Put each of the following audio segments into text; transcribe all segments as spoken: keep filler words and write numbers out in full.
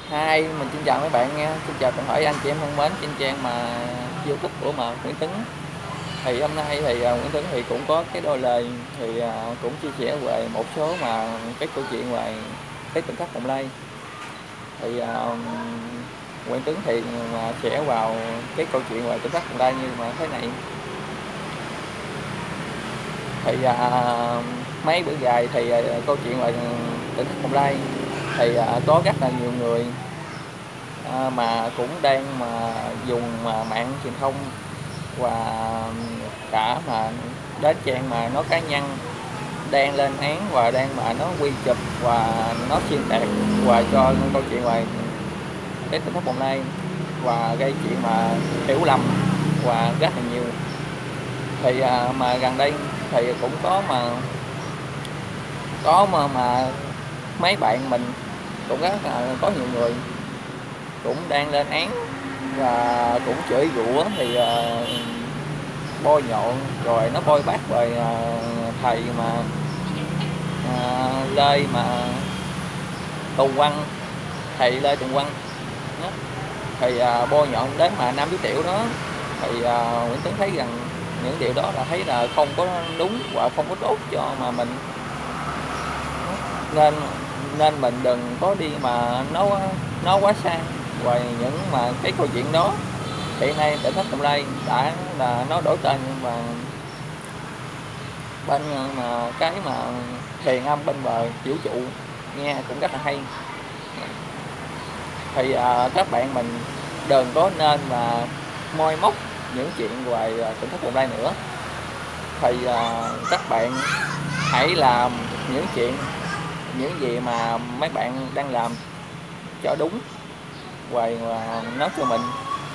Hai, mình xin chào mấy bạn nha, xin chào toàn thể anh chị em thân mến trên trang mà YouTube của mà Nguyễn Tấn. Thì hôm nay thì uh, Nguyễn Tấn thì cũng có cái đôi lời thì uh, cũng chia sẻ về một số mà cái câu chuyện về cái tỉnh thất Bồng Lai. Thì uh, Nguyễn Tấn thì mà sẽ vào cái câu chuyện về tỉnh thất Bồng Lai như mà thế này. Thì uh, mấy bữa dài thì uh, câu chuyện về tỉnh thất Bồng Lai thì uh, có rất là nhiều người À, mà cũng đang mà dùng mà mạng truyền thông và cả mà đến trang mà nó cá nhân đang lên án và đang mà nó quy chụp và nó xuyên tạc và cho câu chuyện về cái tỉnh thất Bồng Lai và gây chuyện mà hiểu lầm và rất là nhiều. Thì à, mà gần đây thì cũng có mà có mà, mà mấy bạn mình cũng rất là có nhiều người cũng đang lên án và cũng chửi rủa thì uh, bôi nhọn rồi nó bôi bác về uh, thầy mà uh, Lê mà Tùng Văn, thầy Lê Tùng Văn đó. Thì uh, bôi nhọn đến mà Nam Viết Tiểu đó thì uh, Nguyễn Tấn thấy rằng những điều đó là thấy là không có đúng và không có tốt cho mà mình, nên nên mình đừng có đi mà nó nó quá xa và những mà cái câu chuyện đó. Hiện nay tỉnh thất Bồng Lai đã là nó đổi tên, nhưng mà bên mà cái mà thiền âm bên bờ vũ trụ nghe cũng rất là hay. Thì à, các bạn mình đừng có nên mà moi móc những chuyện về tỉnh thất Bồng Lai nữa. Thì à, các bạn hãy làm những chuyện những gì mà mấy bạn đang làm cho đúng và nói cho mình.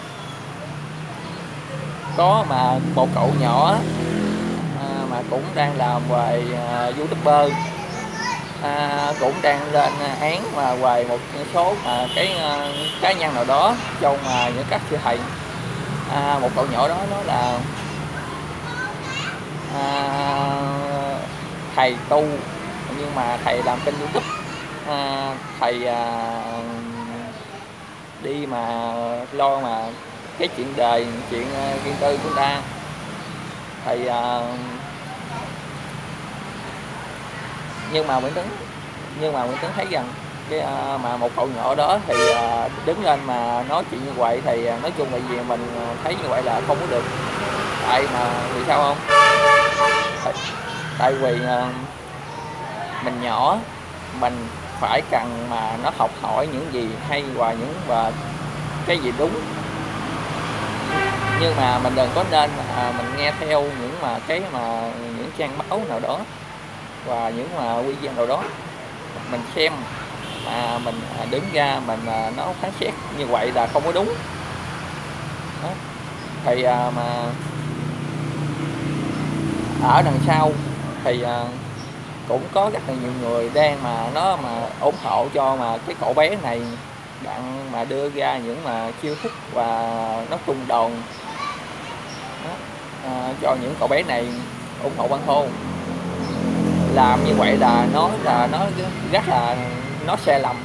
Có mà một cậu nhỏ à, mà cũng đang làm về à, YouTuber à, cũng đang lên án mà về một số mà cái à, cá nhân nào đó trong mà những các sư thầy. À, một cậu nhỏ đó nó là à, thầy tu nhưng mà thầy làm kênh YouTube, à, thầy à, đi mà lo mà cái chuyện đời, chuyện uh, riêng tư của người ta. Thì uh, nhưng mà Nguyễn Tấn nhưng mà Nguyễn Tấn thấy rằng cái uh, mà một cậu nhỏ đó thì uh, đứng lên mà nói chuyện như vậy thì uh, nói chung là gì mình thấy như vậy là không có được. Tại mà vì sao không? Tại, tại vì uh, mình nhỏ, mình phải cần mà nó học hỏi những gì hay và những và cái gì đúng, nhưng mà mình đừng có nên à, mình nghe theo những mà cái mà những trang báo nào đó và những mà video nào đó mình xem mà mình à, đứng ra mình à, nó phán xét như vậy là không có đúng đó. Thì à, mà ở đằng sau thì à, cũng có rất là nhiều người đang mà nó mà ủng hộ cho mà cái cậu bé này, bạn mà đưa ra những mà chiêu thức và nó tung đồn à, cho những cậu bé này ủng hộ Ban Hôn. Làm như vậy là nó là nó rất là nó sai lầm.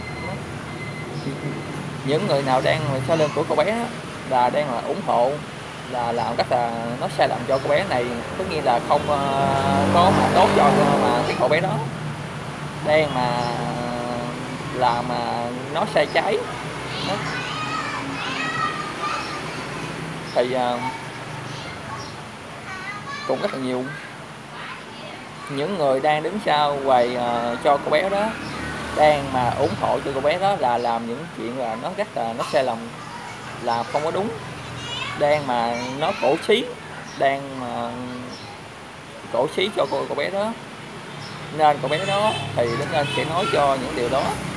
Những người nào đang sau lưng của cậu bé là đang là ủng hộ là làm rất là nó sai lầm cho cậu bé này, tất nhiên là không uh, có mà tốt cho mà cái cậu bé đó, đang mà làm mà nó sai trái đó. Thì uh, cũng rất là nhiều những người đang đứng sau quầy uh, cho cô bé đó, đang mà ủng hộ cho cô bé đó là làm những chuyện là nó rất là nó sai lầm, là không có đúng, đang mà nó cổ xí, đang mà cổ xí cho cô cô bé đó, nên cô bé đó thì đứng lên sẽ nói cho những điều đó.